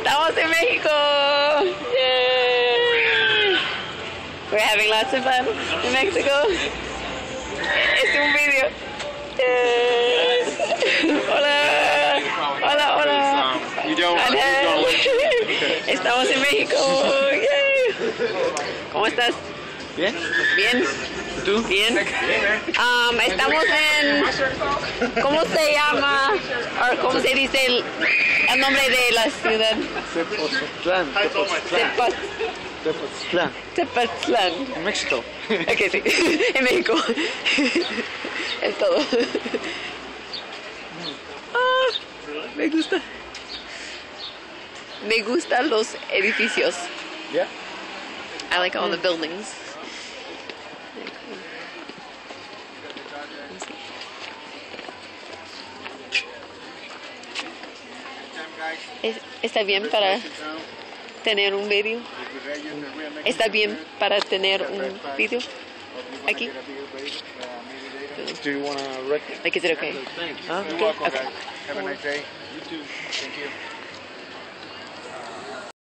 Estamos en México. Yay. We're having lots of fun in Mexico. Es un video. Hola. Hola, hola. Hola. Estamos en México. Yay. ¿Cómo estás? Bien. Bien. ¿Tú? Bien. Estamos en... ¿Cómo se llama? O ¿cómo se dice el nombre de la ciudad? Tepoztlán. Tepoztlán. En México. Ok, sí. En México. Es todo. Me gusta. Me gustan los edificios. Yeah. I like all the buildings. ¿Está bien para tener un vídeo? ¿Está bien para tener un vídeo aquí? Do you want to record? Like, is it okay? Huh? Okay. Have a nice day. You too. Thank you.